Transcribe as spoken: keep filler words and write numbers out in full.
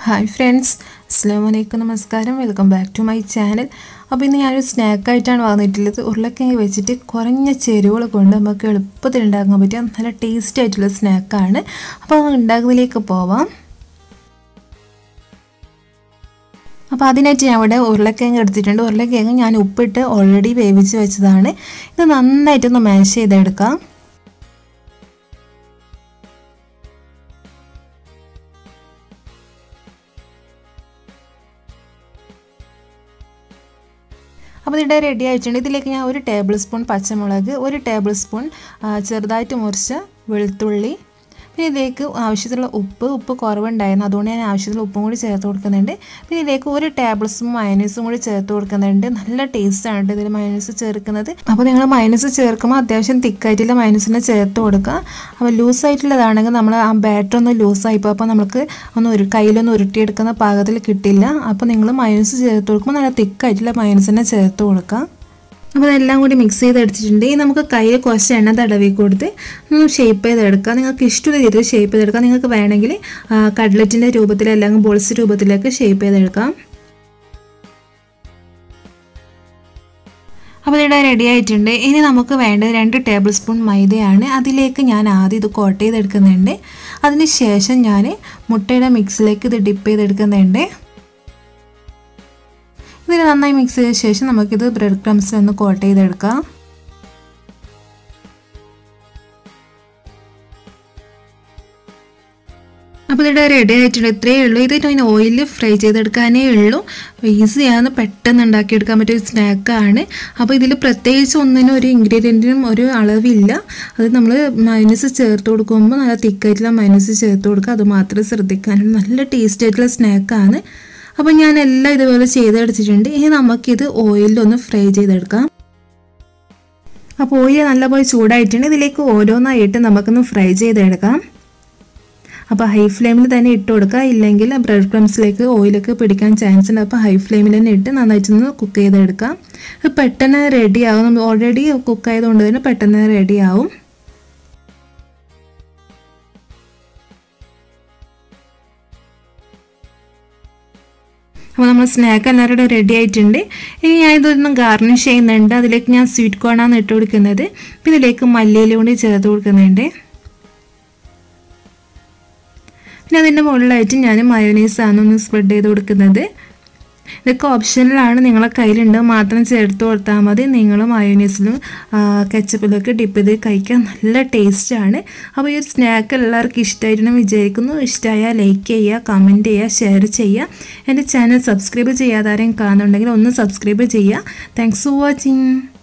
Hi friends, Assalamualaikum, Namaskaram, welcome back to my channel. അപ്പോൾ ഇന്ന് ഞാനൊരു സ്നാക്കായിട്ടാണ് വന്നിട്ടുള്ളത്. ഉരുളക്കിഴങ്ങ് വെച്ചിട്ട് കുറഞ്ഞ ചേരുവകൾ കൊണ്ട് നമുക്ക് എളുപ്പത്തിൽ ഉണ്ടാക്കാൻ പറ്റിയ നല്ല ടേസ്റ്റി ആയിട്ടുള്ള സ്നാക്കാണ്. അപ്പോൾ നമുക്ക് ഉണ്ടാക്കുന്നതിലേക്ക് പോവാം. അപ്പോൾ അതിനായിട്ട് ഞാൻ ഇവിടെ ഉരുളക്കിഴങ്ങ് എടുത്തിട്ടുണ്ട്. ഉരുളക്കിഴങ്ങ് ഞാൻ ഉപ്പിട്ട് ഓൾറെഡി വേവിച്ച് വെച്ചതാണ്. ഇത് നന്നായിട്ടൊന്ന് മാഷ് ചെയ്തെടുക്കാം. അപ്പോൾ ഇത് റെഡി ആയിട്ടുണ്ട്. ഇതിലേക്ക് ഞാൻ ഒരു ടേബിൾ സ്പൂൺ പച്ചമുളക്, ഒരു ടേബിൾ സ്പൂൺ ചെറുതായിട്ട് മുറിച്ച വെളുത്തുള്ളി, പിന്നെ ഇതിലേക്ക് ആവശ്യത്തിലുള്ള ഉപ്പ് ഉപ്പ് കുറവുണ്ടായിരുന്നു, അതുകൊണ്ട് ഞാൻ ആവശ്യത്തിലുള്ള ഉപ്പും കൂടി ചേർത്ത് കൊടുക്കുന്നുണ്ട്. പിന്നെ ഇതിലേക്ക് ഒരു ടേബിൾ സ്പൂൺ മയോണൈസും കൂടി ചേർത്ത് കൊടുക്കുന്നുണ്ട്. നല്ല ടേസ്റ്റാണ് ഇതിൽ മയോണൈസ് ചേർക്കുന്നത്. അപ്പോൾ നിങ്ങൾ മയോണൈസ് ചേർക്കുമ്പോൾ അത്യാവശ്യം തിക്കായിട്ടുള്ള മയോണൈസിനെ ചേർത്ത് കൊടുക്കുക. അപ്പോൾ ലൂസായിട്ടുള്ളതാണെങ്കിൽ നമ്മൾ ആ ബാറ്റർ ഒന്ന് ലൂസായിപ്പോൾ അപ്പോൾ നമുക്ക് ഒന്ന് ഒരു കയ്യിലൊന്ന് ഉരുട്ടിയെടുക്കുന്ന പാകത്തിൽ കിട്ടില്ല. അപ്പോൾ നിങ്ങൾ മയോണൈസ് ചേർത്ത് കൊടുക്കുമ്പോൾ നല്ല തിക്കായിട്ടുള്ള മയോണൈസിനെ ചേർത്ത് കൊടുക്കുക. അപ്പോൾ അതെല്ലാം കൂടി മിക്സ് ചെയ്തെടുത്തിട്ടുണ്ട്. ഇനി നമുക്ക് കയ്യിൽ കുറച്ച് എണ്ണ തടവി കൊടുത്ത് ഒന്ന് ഷേപ്പ് ചെയ്തെടുക്കാം. നിങ്ങൾക്ക് ഇഷ്ടമുള്ള രീതിയിൽ ഷേപ്പ് ചെയ്തെടുക്കാം. നിങ്ങൾക്ക് വേണമെങ്കിൽ കട്ട്ലറ്റിൻ്റെ രൂപത്തിൽ അല്ലെങ്കിൽ ബോൾസ് രൂപത്തിലേക്ക് ഷേപ്പ് ചെയ്തെടുക്കാം. അപ്പോൾ ഇവിടെ റെഡി ആയിട്ടുണ്ട്. ഇനി നമുക്ക് വേണ്ടത് രണ്ട് ടേബിൾ സ്പൂൺ മൈദയാണ്. അതിലേക്ക് ഞാൻ ആദ്യം ഇത് കോട്ട് ചെയ്തെടുക്കുന്നുണ്ട്. അതിന് ശേഷം ഞാൻ മുട്ടയുടെ മിക്സിലേക്ക് ഇത് ഡിപ്പ് ചെയ്തെടുക്കുന്നുണ്ട്. ഇതിന് നന്നായി മിക്സ് ചെയ്ത ശേഷം നമുക്കിത് ബ്രെഡ് ക്രംസിൽ ഒന്ന് കോട്ട് ചെയ്തെടുക്കാം. അപ്പോൾ ഇവിടെ റെഡി ആയിട്ടുണ്ട്. ഇത്രയേ ഉള്ളൂ. ഇത് അതിന് ഓയിലിൽ ഫ്രൈ ചെയ്തെടുക്കാനേ ഉള്ളൂ. ഈസിയാണ്, പെട്ടെന്ന് ഉണ്ടാക്കിയെടുക്കാൻ പറ്റിയ സ്നാക്കാണ്. അപ്പോൾ ഇതിൽ പ്രത്യേകിച്ച് ഒന്നിനും ഒരു ഇൻഗ്രീഡിയൻറ്റിനും ഒരു അളവില്ല. അത് നമ്മൾ മയോണൈസ് ചേർത്ത് കൊടുക്കുമ്പോൾ നല്ല തിക്കായിട്ടുള്ള മയോണൈസ് ചേർത്ത് കൊടുക്കുക. അത് മാത്രമേ ശ്രദ്ധിക്കാനുള്ളൂ. നല്ല ടേസ്റ്റ് ആയിട്ടുള്ള സ്നാക്കാണ്. അപ്പോൾ ഞാൻ എല്ലാം ഇതുപോലെ ചെയ്തെടുത്തിട്ടുണ്ട്. ഇനി നമുക്കിത് ഓയിലൊന്ന് ഫ്രൈ ചെയ്തെടുക്കാം. അപ്പോൾ ഓയിൽ നല്ലപോലെ ചൂടായിട്ടുണ്ട്. ഇതിലേക്ക് ഓരോന്നായിട്ട് നമുക്കൊന്ന് ഫ്രൈ ചെയ്തെടുക്കാം. അപ്പോൾ ഹൈ ഫ്ലെയിമിൽ തന്നെ ഇട്ട് കൊടുക്കുക, ഇല്ലെങ്കിൽ ബ്രെഡ് ക്രംസിലേക്ക് ഓയിലൊക്കെ പിടിക്കാൻ ചാൻസ് ഉണ്ട്. അപ്പോൾ ഹൈ ഫ്ലെയിമിൽ തന്നെ ഇട്ട് നന്നായിട്ടൊന്ന് കുക്ക് ചെയ്തെടുക്കാം. ഇത് പെട്ടെന്ന് റെഡി ആവും. നമ്മൾ ഓൾറെഡി കുക്ക് ആയതുകൊണ്ട് തന്നെ പെട്ടെന്ന് റെഡി ആവും. അപ്പോൾ നമ്മൾ സ്നാക്ക് എല്ലാവരുടെ റെഡി ആയിട്ടുണ്ട്. ഇനി ഞാൻ ഇതൊന്നും ഗാർണിഷ് ചെയ്യുന്നുണ്ട്. അതിലേക്ക് ഞാൻ സ്വീറ്റ് കോണാണ് ഇട്ട് കൊടുക്കുന്നത്. ഇതിലേക്ക് മല്ലിയില കൂടി ചേർത്ത് കൊടുക്കുന്നുണ്ട്. പിന്നെ അതിൻ്റെ മുകളിലായിട്ട് ഞാൻ മയോണൈസാണ് ഒന്ന് സ്പ്രെഡ് ചെയ്ത് കൊടുക്കുന്നത്. ഇതൊക്കെ ഓപ്ഷനിലാണ്, നിങ്ങളെ കയ്യിലുണ്ട് മാത്രം ചേർത്ത് കൊടുത്താൽ മതി. നിങ്ങൾ മയോണൈസിലും കെച്ചപ്പിലൊക്കെ ഡിപ്പ് ചെയ്ത് കഴിക്കാൻ നല്ല ടേസ്റ്റാണ്. അപ്പോൾ ഈ ഒരു സ്നാക്ക് എല്ലാവർക്കും ഇഷ്ടമായിട്ടുണ്ടെന്ന് വിചാരിക്കുന്നു. ഇഷ്ടമായാൽ ലൈക്ക് ചെയ്യുക, കമൻറ്റ് ചെയ്യുക, ഷെയർ ചെയ്യുക. എൻ്റെ ചാനൽ സബ്സ്ക്രൈബ് ചെയ്യാതെ ആരെയും കാണുന്നുണ്ടെങ്കിൽ ഒന്ന് സബ്സ്ക്രൈബ് ചെയ്യുക. Thanks for watching.